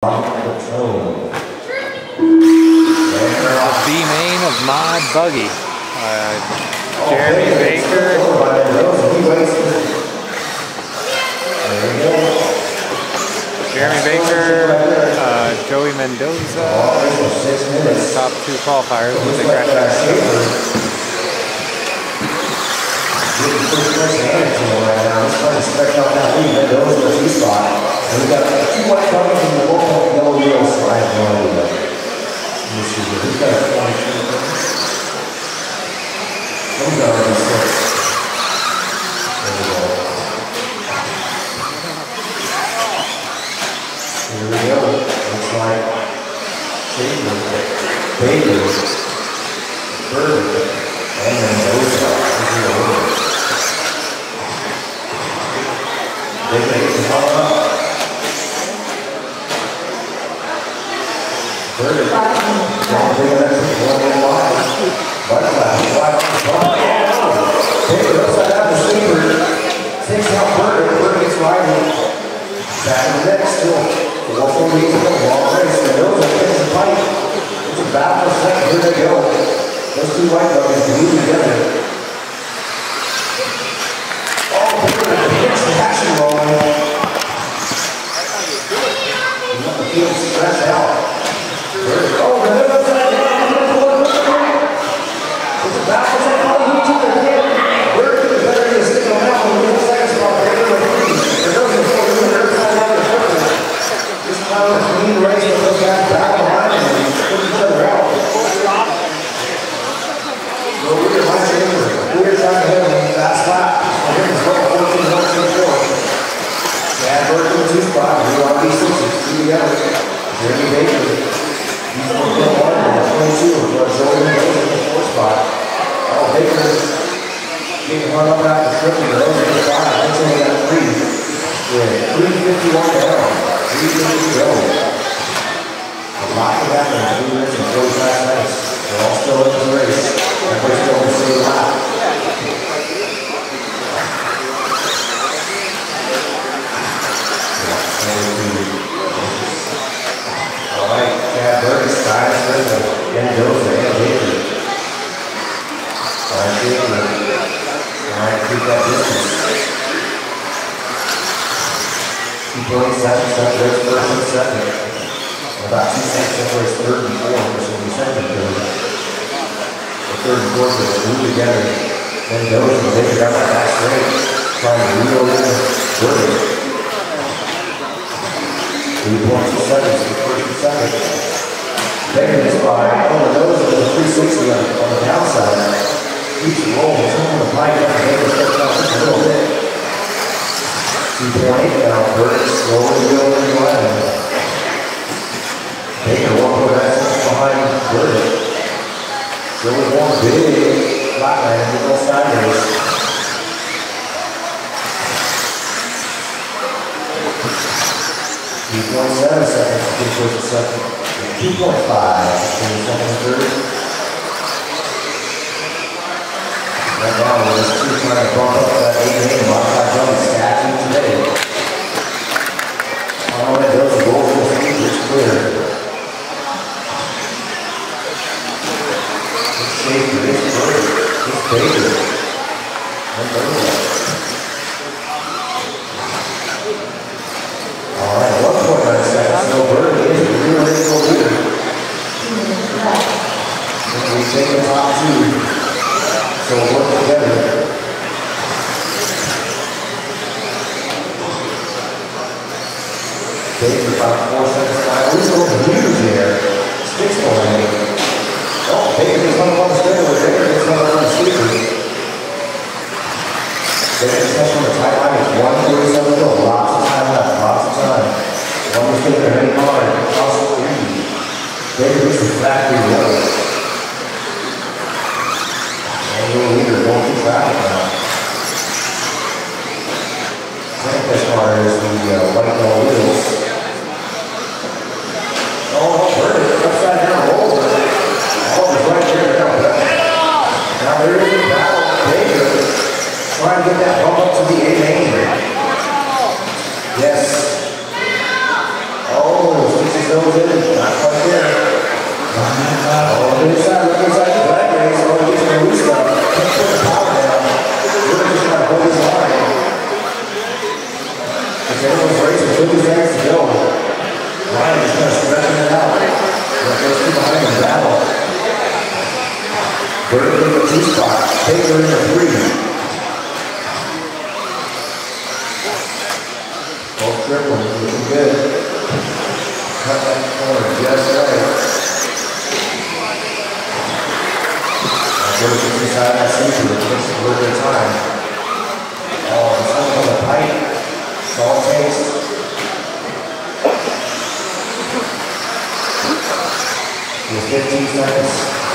B-main of Mod Buggy. Jeremy Baker. Jeremy Baker, Joey Mendoza, the top two qualifiers with the crash out. And we got two white buttons in the local yellow wheels, so I have no idea. Let me see here. We've got a 22. Those are already 6. There we go. Here we go. Looks like Baker, Bird, and Mendoza. They make the power up. Bird, don't bring it up to 1 wide. Butterfly, wide on the front. Baker upside down the sleeper. Takes out Bird. Bird gets riding. Back in the net still. The local leads a long race. Mendoza gets the pipe. It's a battle for second. Here they go. Those two white buckets glue together. Oh, Bird hits the action rolling. You want the field stretched out. Oh, the middle side. It's a battle for second. Look to the head. Bird is better than a stick on that one. The second spot. Mendoza is going to the other side of the circle. This time a clean race with those guys back behind him and put each other out. So we're in my chamber. We're trying to hit him in fast lap. Here is 14-1-4. Chad Bird in the 2 spot. We're on B6. 2 together. Jeremy Baker. He's going to go hard in the 22. For Joey Mendoza in the 4 spot. Oh, Baker getting hung up out the trip. Mendoza in the 5. That's only got 3. Yeah, 3:51 down. 3:50 to go. A lot to happen in 2 minutes and 45 seconds. They're all still in the race. Everybody's still in the same lap. All right, Chad Bird is tied with Mendoza and Baker. All right, Baker. Trying to keep that distance. 2.7 separates first and second. About 2 seconds separates third and fourth, which will be second and third. The third and fourth will move together. Mendoza and Baker got that back straight, trying to reel in Bird. 3.2 seconds for first and second. Baker is by Mendoza with a 360 on the downside. Keeps it rolling. Someone with Mike up and Baker steps out just a little bit. 2.8 now, Bird slowly going in the line. Baker walking back behind Bird. Still with one big flatland and go sideways. 2.7 seconds between first and second. 2.5 between second and third. Right now, we're just trying to bump up that 8-8 modified double stacking today. All right, those are goals for the speed, it's clear. It's safe, it's Bird, it's Baker. All right, 1.9 seconds, so Bird is the real original leader. We take the top 2. So work together. Baker about 4 seconds behind. We're going to leaders here. Sticks going. Oh, Baker gets hung up on the straightaway. Baker gets hung up on the sleeper. Baker's touch on the tight line is 1:37 to go. Lots of time left. Lots of time. One mistake they're hitting hard. Possible lead. Baker gets the flat through the road. Angle leader going through traffic now. Second best car is the white ball wheels. Oh, Bird is upside down roll. Oh, it's right there now. Now there is a battle. Baker trying to get that bump up to the 8-8. Yes. Oh, goes in, not quite there. Oh, inside, look inside the drag race. Oh, he's going to lose stuff. Can't put the power down. We're just trying to hold his line. If anyone's racing, 50 seconds to go. Ryan is kind of stretching it out. Let those two behind him battle. Burton in the 2 spot. Baker in the 3. Both tripling, looking good. Cut that corner just right. Goes inside that center, it takes a little bit of time. Oh, it's on the pipe. It's all it takes. Just 15 seconds.